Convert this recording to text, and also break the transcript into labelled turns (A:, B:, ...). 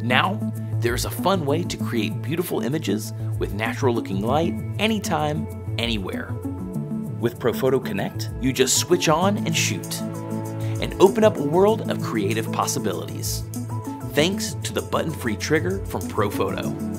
A: Now, there's a fun way to create beautiful images with natural-looking light anytime, anywhere. With Profoto Connect, you just switch on and shoot, and open up a world of creative possibilities. Thanks to the button-free trigger from Profoto.